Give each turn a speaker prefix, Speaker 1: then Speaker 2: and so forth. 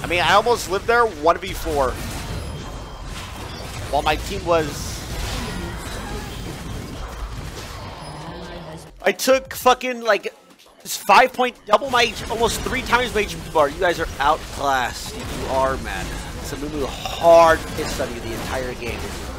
Speaker 1: I mean, I almost lived there 1v4. While my team was... I took fucking, like, 5 point, double my, almost 3 times my HP bar. You guys are outclassed. You are, man. It's a hard hit study the entire game.